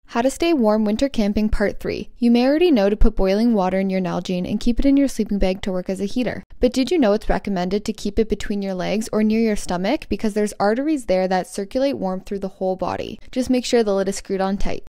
How to stay warm winter camping part 3. You may already know to put boiling water in your Nalgene and keep it in your sleeping bag to work as a heater. But did you know it's recommended to keep it between your legs or near your stomach because there's arteries there that circulate warmth through the whole body. Just make sure the lid is screwed on tight.